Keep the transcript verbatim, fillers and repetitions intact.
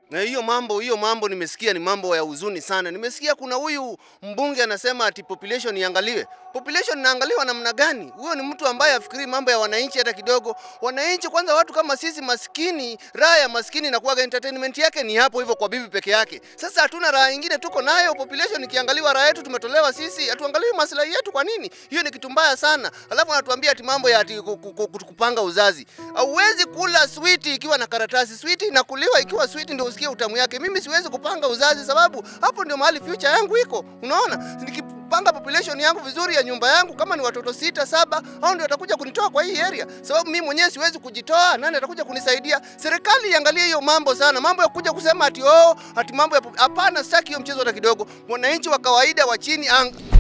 Na hiyo mambo, hiyo mambo nimesikia ni mambo ya huzuni sana. Nimesikia kuna huyu mbunge anasema ati population iangaliwe. Population inaangaliwa namna gani? Huyo ni mtu ambaye afikiri mambo ya wananchi hata kidogo. Wananchi kwanza, watu kama sisi maskini, raha ya maskini na kuaga entertainment yake ni hapo hivyo kwa bibi peke yake. Sasa hatuna raha nyingine tuko nayo. Population ikiangaliwa, raha yetu tumetolewa sisi, hatuangaliwi maslahi yetu. Kwa nini? Hiyo ni kitu mbaya sana. Alafu anatuambia ati mambo ya ati kupanga uzazi. Hauwezi kula sweet ikiwa na karatasi. Sweet inakuliwa ikiwa sweet ndio usikie utamu yake. Mimi siwezi kupanga uzazi sababu hapo ndio mahali future yangu iko. Unaona? Nikipanga population yangu vizuri ya nyumba yangu, kama ni watoto sita saba, hao ndio watakuja kunitoa kwa hii area. Sababu mimi mwenyewe siwezi kujitoa, nani atakuja kunisaidia? Serikali iangalie hiyo mambo sana. Mambo ya kuja kusema ati oh, ati mambo ya hapana, sitaki hiyo mchezo hata kidogo. Mwananchi wa kawaida wa chini ang